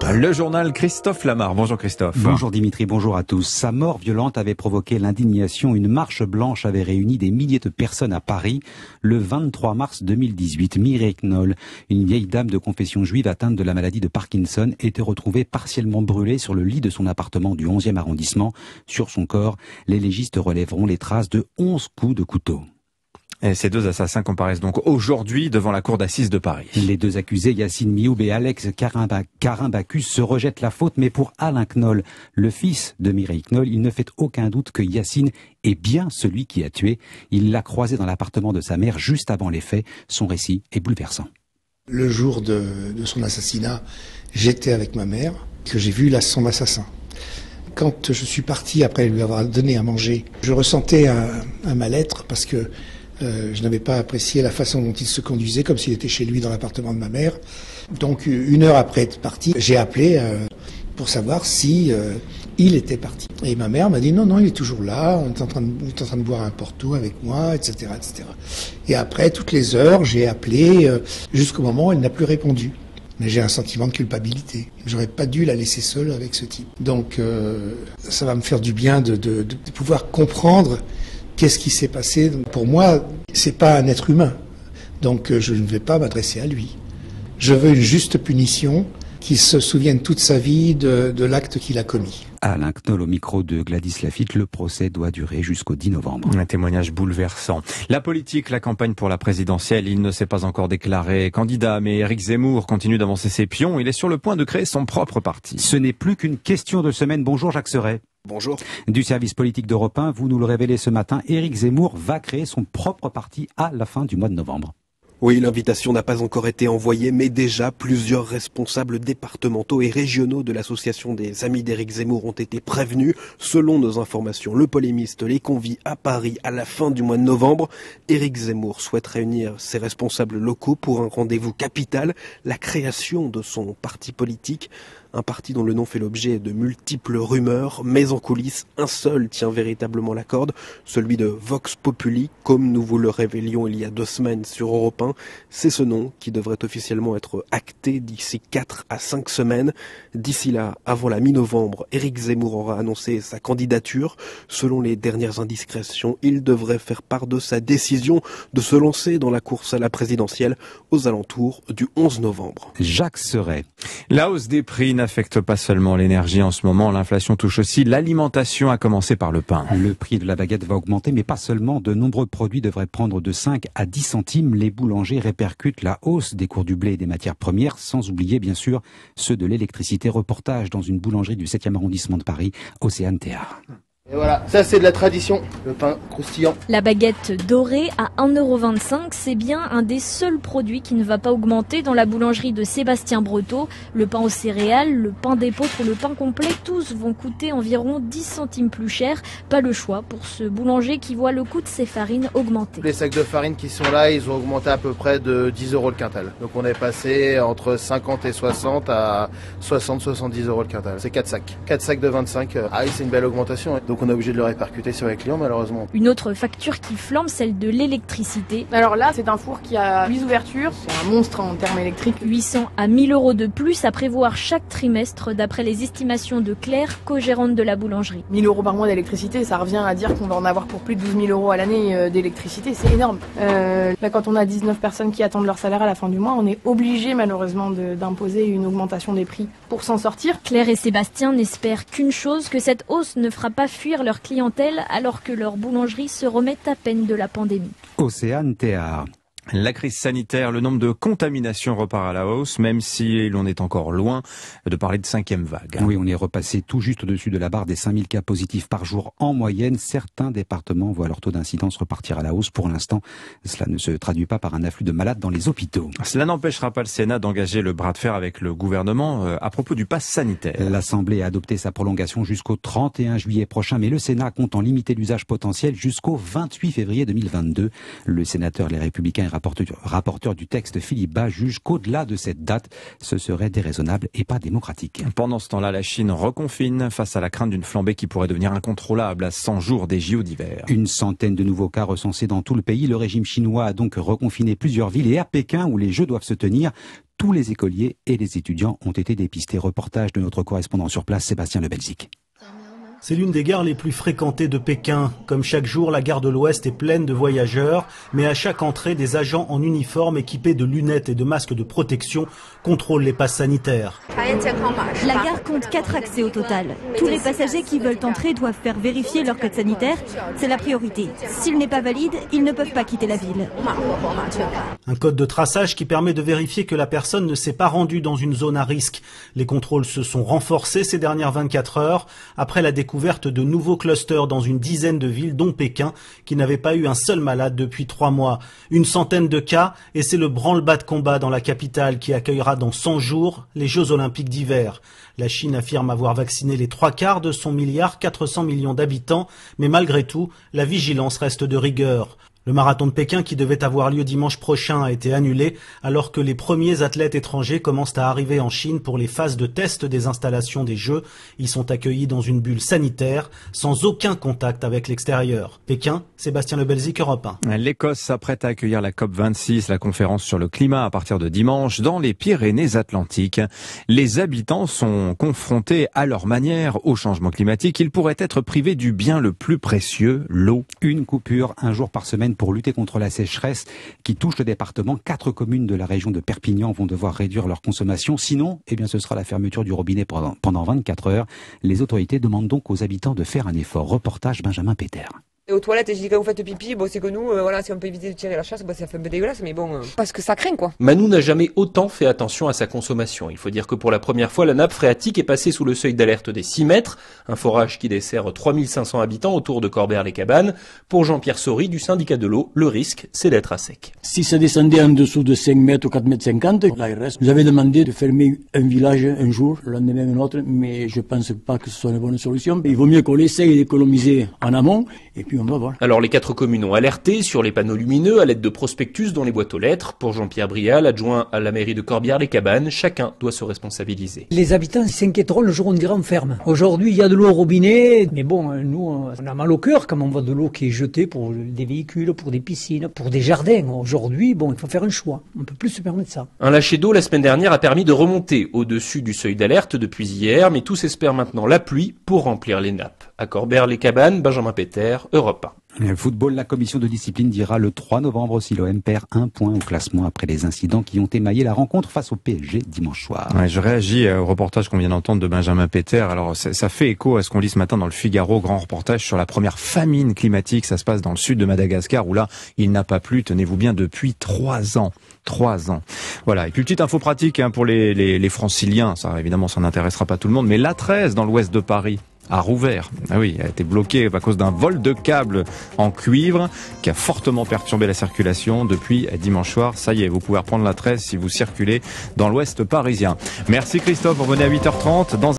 Le journal Christophe Lamar. Bonjour Christophe. Bonjour Dimitri, bonjour à tous. Sa mort violente avait provoqué l'indignation. Une marche blanche avait réuni des milliers de personnes à Paris le 23 mars 2018. Mireille Knoll, une vieille dame de confession juive atteinte de la maladie de Parkinson, était retrouvée partiellement brûlée sur le lit de son appartement du 11e arrondissement. Sur son corps, les légistes relèveront les traces de 11 coups de couteau. Et ces deux assassins comparaissent donc aujourd'hui devant la cour d'assises de Paris. Les deux accusés, Yacine Mioub et Alex Karim-Bacchus, se rejettent la faute, mais pour Alain Knoll, le fils de Mireille Knoll, il ne fait aucun doute que Yacine est bien celui qui a tué. Il l'a croisé dans l'appartement de sa mère juste avant les faits. Son récit est bouleversant. Le jour de son assassinat, j'étais avec ma mère, que j'ai vu là son assassin. Quand je suis parti après lui avoir donné à manger, je ressentais un mal-être parce que je n'avais pas apprécié la façon dont il se conduisait, comme s'il était chez lui dans l'appartement de ma mère. Donc 1 heure après être parti, j'ai appelé pour savoir si il était parti. Et ma mère m'a dit non, il est toujours là, il est en train de boire un porto avec moi, etc., etc. Et après, toutes les heures, j'ai appelé jusqu'au moment où elle n'a plus répondu. Mais j'ai un sentiment de culpabilité. J'aurais pas dû la laisser seule avec ce type. Donc ça va me faire du bien de pouvoir comprendre qu'est-ce qui s'est passé. Pour moi, c'est pas un être humain. Donc je ne vais pas m'adresser à lui. Je veux une juste punition, qu'il se souvienne toute sa vie de l'acte qu'il a commis. Alain Knoll au micro de Gladys Lafitte. Le procès doit durer jusqu'au 10 novembre. Un témoignage bouleversant. La politique, la campagne pour la présidentielle, il ne s'est pas encore déclaré candidat, mais Éric Zemmour continue d'avancer ses pions. Il est sur le point de créer son propre parti. Ce n'est plus qu'une question de semaine. Bonjour Jacques Serret. Bonjour. Du service politique d'Europe 1, vous nous le révélez ce matin, Éric Zemmour va créer son propre parti à la fin du mois de novembre. Oui, l'invitation n'a pas encore été envoyée, mais déjà plusieurs responsables départementaux et régionaux de l'association des Amis d'Éric Zemmour ont été prévenus. Selon nos informations, le polémiste les convie à Paris à la fin du mois de novembre. Éric Zemmour souhaite réunir ses responsables locaux pour un rendez-vous capital, la création de son parti politique. Un parti dont le nom fait l'objet de multiples rumeurs, mais en coulisses, un seul tient véritablement la corde, celui de Vox Populi, comme nous vous le révélions il y a 2 semaines sur Europe 1. C'est ce nom qui devrait officiellement être acté d'ici 4 à 5 semaines. D'ici là, avant la mi-novembre, Éric Zemmour aura annoncé sa candidature. Selon les dernières indiscrétions, il devrait faire part de sa décision de se lancer dans la course à la présidentielle aux alentours du 11 novembre. Jacques Serret. La hausse des prix n'affecte pas seulement l'énergie en ce moment, l'inflation touche aussi l'alimentation, à commencer par le pain. Le prix de la baguette va augmenter, mais pas seulement. De nombreux produits devraient prendre de 5 à 10 centimes. Les boulangers répercutent la hausse des cours du blé et des matières premières, sans oublier bien sûr ceux de l'électricité. Reportage dans une boulangerie du 7e arrondissement de Paris, Océane Théard. Et voilà, ça c'est de la tradition, le pain croustillant. La baguette dorée à 1,25 €, c'est bien un des seuls produits qui ne va pas augmenter dans la boulangerie de Sébastien Breteau. Le pain aux céréales, le pain d'épeautre ou le pain complet, tous vont coûter environ 10 centimes plus cher. Pas le choix pour ce boulanger qui voit le coût de ses farines augmenter. Les sacs de farine qui sont là, ils ont augmenté à peu près de 10 € le quintal. Donc on est passé entre 50 et 60 à 60-70 € le quintal. C'est 4 sacs. 4 sacs de 25. Ah oui, c'est une belle augmentation. Donc on est obligé de le répercuter sur les clients malheureusement. Une autre facture qui flambe, celle de l'électricité. Alors là, c'est un four qui a 8 ouvertures. C'est un monstre en termes électriques. 800 à 1000 € de plus à prévoir chaque trimestre d'après les estimations de Claire, co-gérante de la boulangerie. 1 000 € par mois d'électricité, ça revient à dire qu'on va en avoir pour plus de 12 000 € à l'année d'électricité. C'est énorme. Là, quand on a 19 personnes qui attendent leur salaire à la fin du mois, on est obligé malheureusement d'imposer une augmentation des prix pour s'en sortir. Claire et Sébastien n'espèrent qu'une chose, que cette hausse ne fera pas fuir leur clientèle alors que leur boulangerie se remet à peine de la pandémie. Océane Théard. La crise sanitaire, le nombre de contaminations repart à la hausse, même si l'on est encore loin de parler de 5e vague. Oui, on est repassé tout juste au-dessus de la barre des 5000 cas positifs par jour en moyenne. Certains départements voient leur taux d'incidence repartir à la hausse. Pour l'instant, cela ne se traduit pas par un afflux de malades dans les hôpitaux. Cela n'empêchera pas le Sénat d'engager le bras de fer avec le gouvernement à propos du pass sanitaire. L'Assemblée a adopté sa prolongation jusqu'au 31 juillet prochain, mais le Sénat compte en limiter l'usage potentiel jusqu'au 28 février 2022. Le sénateur Les Républicains rapporteur du texte Philippe Bas juge qu'au-delà de cette date, ce serait déraisonnable et pas démocratique. Pendant ce temps-là, la Chine reconfine face à la crainte d'une flambée qui pourrait devenir incontrôlable à 100 jours des JO d'hiver. Une centaine de nouveaux cas recensés dans tout le pays. Le régime chinois a donc reconfiné plusieurs villes et à Pékin, où les Jeux doivent se tenir, tous les écoliers et les étudiants ont été dépistés. Reportage de notre correspondant sur place, Sébastien Lebelzik. C'est l'une des gares les plus fréquentées de Pékin. Comme chaque jour, la gare de l'Ouest est pleine de voyageurs, mais à chaque entrée, des agents en uniforme équipés de lunettes et de masques de protection contrôlent les passes sanitaires. La gare compte 4 accès au total. Tous les passagers qui veulent entrer doivent faire vérifier leur code sanitaire. C'est la priorité. S'il n'est pas valide, ils ne peuvent pas quitter la ville. Un code de traçage qui permet de vérifier que la personne ne s'est pas rendue dans une zone à risque. Les contrôles se sont renforcés ces dernières 24 heures après la découverte de nouveaux clusters dans une dizaine de villes, dont Pékin, qui n'avait pas eu un seul malade depuis 3 mois. Une centaine de cas, et c'est le branle-bas de combat dans la capitale qui accueillera dans 100 jours les Jeux Olympiques d'hiver. La Chine affirme avoir vacciné les 3/4 de son 1,4 milliard d'habitants, mais malgré tout, la vigilance reste de rigueur. Le marathon de Pékin, qui devait avoir lieu dimanche prochain, a été annulé alors que les premiers athlètes étrangers commencent à arriver en Chine pour les phases de test des installations des Jeux. Ils sont accueillis dans une bulle sanitaire, sans aucun contact avec l'extérieur. Pékin, Sébastien Lebelzik, Europe 1. L'Écosse s'apprête à accueillir la COP26, la conférence sur le climat, à partir de dimanche, dans les Pyrénées-Atlantiques. Les habitants sont confrontés à leur manière au changement climatique. Ils pourraient être privés du bien le plus précieux, l'eau. Une coupure, un jour par semaine, pour lutter contre la sécheresse qui touche le département. 4 communes de la région de Perpignan vont devoir réduire leur consommation. Sinon, ce sera la fermeture du robinet pendant 24 heures. Les autorités demandent donc aux habitants de faire un effort. Reportage Benjamin Péter. Et aux toilettes, je dis quand vous faites pipi, c'est que nous, si on peut éviter de tirer la chasse, ça fait un peu dégueulasse, mais parce que ça craint, quoi. Manu n'a jamais autant fait attention à sa consommation. Il faut dire que pour la première fois, la nappe phréatique est passée sous le seuil d'alerte des 6 mètres, un forage qui dessert 3500 habitants autour de Corbère-les-Cabanes. Pour Jean-Pierre Saury, du syndicat de l'eau, le risque, c'est d'être à sec. Si ça descendait en dessous de 5 mètres ou 4 mètres 50, l'ARS nous avait demandé de fermer un village un jour, le lendemain un autre, mais je pense pas que ce soit une bonne solution. Il vaut mieux qu'on essaye d'économiser en amont, et puis on va voir. Alors les 4 communes ont alerté sur les panneaux lumineux à l'aide de prospectus dans les boîtes aux lettres. Pour Jean-Pierre Brial, adjoint à la mairie de Corbière-les-Cabanes, chacun doit se responsabiliser. Les habitants s'inquiéteront le jour où on dira on ferme. Aujourd'hui, il y a de l'eau au robinet, mais nous, on a mal au cœur quand on voit de l'eau qui est jetée pour des véhicules, pour des piscines, pour des jardins. Aujourd'hui, il faut faire un choix. On ne peut plus se permettre ça. Un lâcher d'eau la semaine dernière a permis de remonter au-dessus du seuil d'alerte depuis hier, mais tous espèrent maintenant la pluie pour remplir les nappes. À Corbière-les-Cabanes, Benjamin Péter, Europe 1. Le football, la commission de discipline dira le 3 novembre si l'OM perd 1 point au classement après les incidents qui ont émaillé la rencontre face au PSG dimanche soir. Ouais, je réagis au reportage qu'on vient d'entendre de Benjamin Péter. Alors ça fait écho à ce qu'on lit ce matin dans le Figaro, grand reportage sur la première famine climatique. Ça se passe dans le sud de Madagascar où là, il n'a pas plu, tenez-vous bien, depuis 3 ans. 3 ans. Voilà. Et puis petite info pratique pour les franciliens. Ça, évidemment, ça n'intéressera pas tout le monde. Mais l'A13 dans l'ouest de Paris a rouvert. Ah oui, a été bloqué à cause d'un vol de câbles en cuivre qui a fortement perturbé la circulation depuis dimanche soir. Ça y est, vous pouvez reprendre l'A13 si vous circulez dans l'ouest parisien. Merci Christophe, vous revenez à 8h30.